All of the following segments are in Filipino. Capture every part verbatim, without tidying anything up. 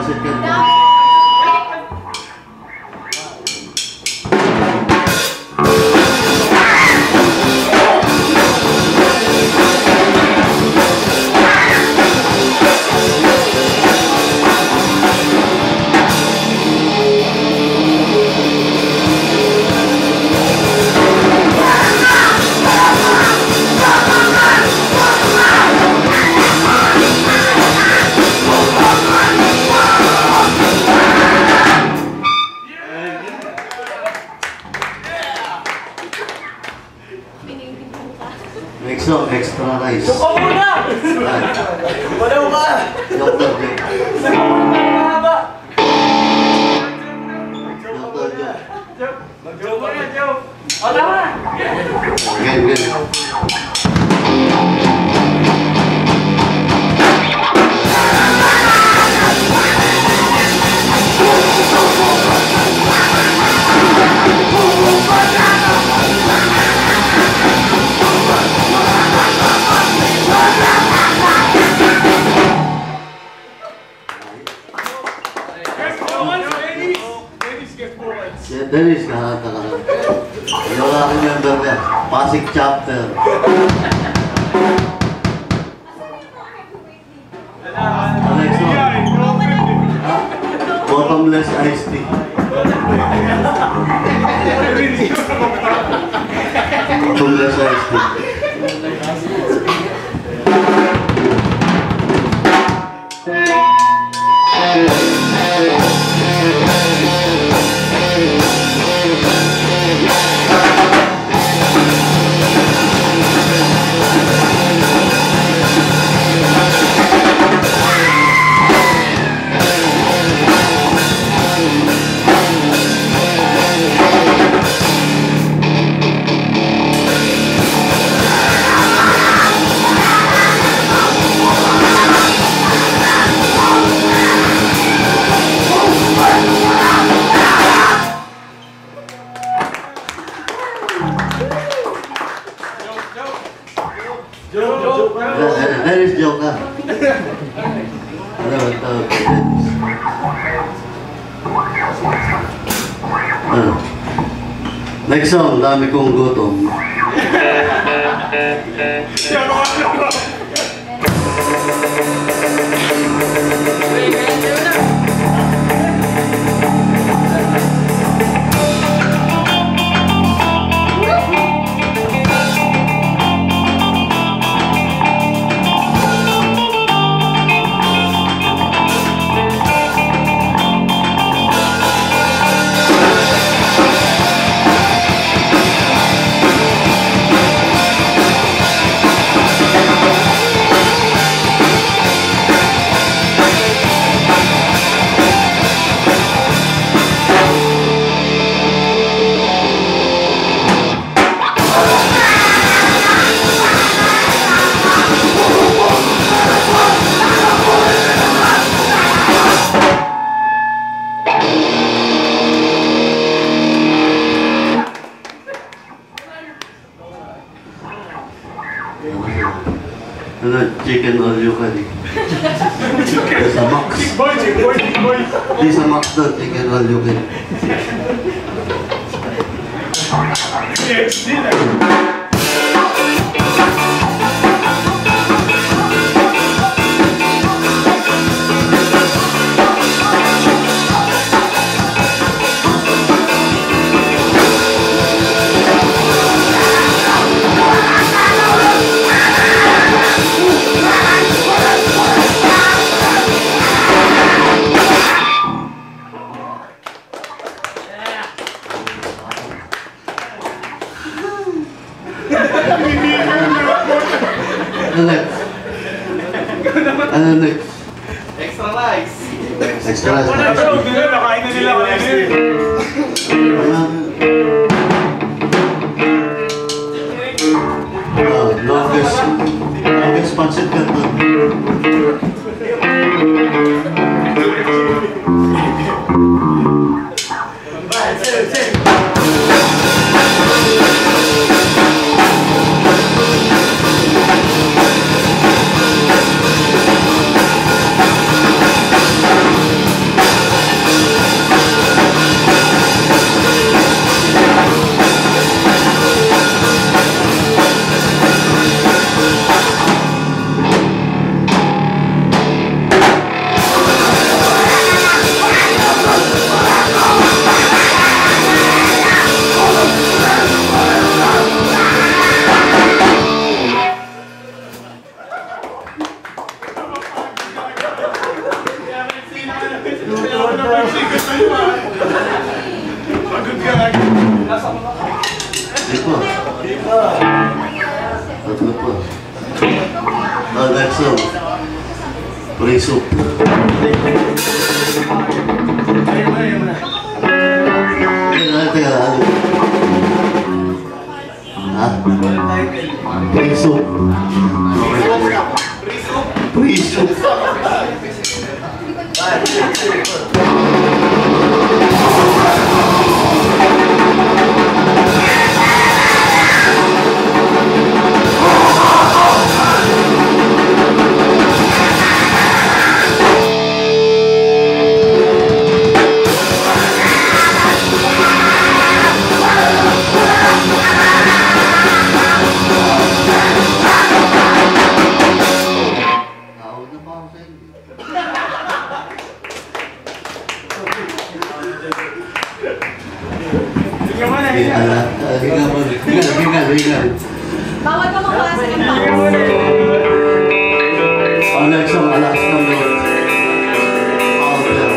pancit canton. Next song, extra rice. Suko muna! Wala ba? Joke lang, joke. Mahaba! Joke lang, joke. Mag-joke muna, joke! O, tama! Again, again. Si Dennis, kakanta ka lang. Yung aking member niya, Pasig Chapter. Next one. Bottomless iced tea. Bottomless iced tea. That is joke ah. Ano ba tawag kay Dennis? Ano? Next song, dami kong gutom. Ano, chicken all you can eat. Sa Max. Di sa Max doon, chicken all you can eat. Ano next? Ano next? Extra rice! Extra rice. Nakain na nila ako yun. Ah, longest, longest pancit canton. Pagod ka lagi. Nasa mo na. Di pa. Di pa. Tatlo pa. Ah, next one. Free soup. Ayaw mo na, ayaw mo na. Teka, teka, ano? Ha? Free soup. Free soup. Sige mo na, Hinga hinga. na. Hinga mo. Hinga, hinga, hinga. Bawal ka mapasok ng Sige mo na. Ang next one, alas ng Lord. Out there.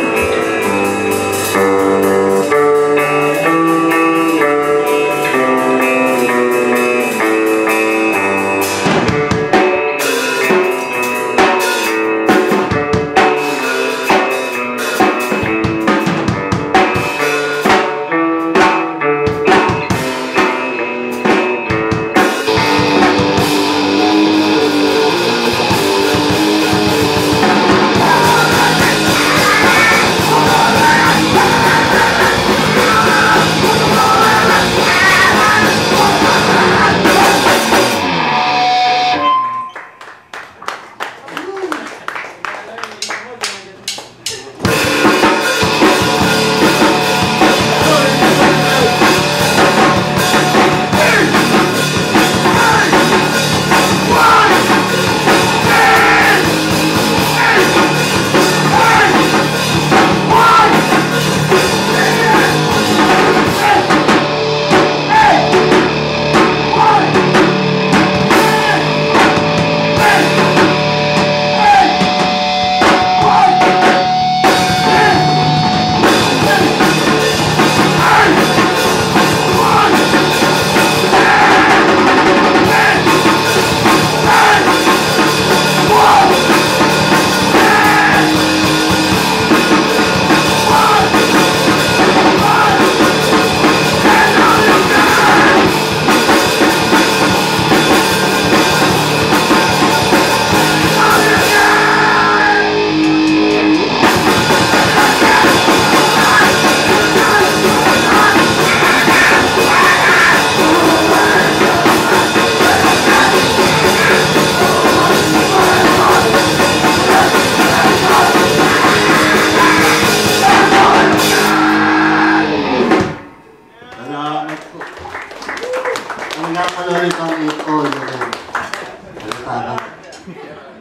Ang napanood ang ito, yun. Ano tama?